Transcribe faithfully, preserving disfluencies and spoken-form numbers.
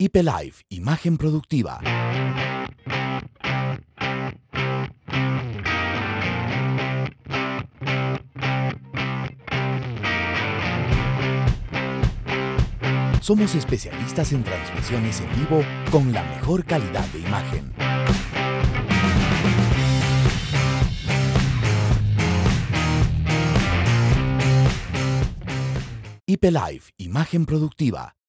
Ipelife, imagen productiva. Somos especialistas en transmisiones en vivo con la mejor calidad de imagen. Ipelife, imagen productiva.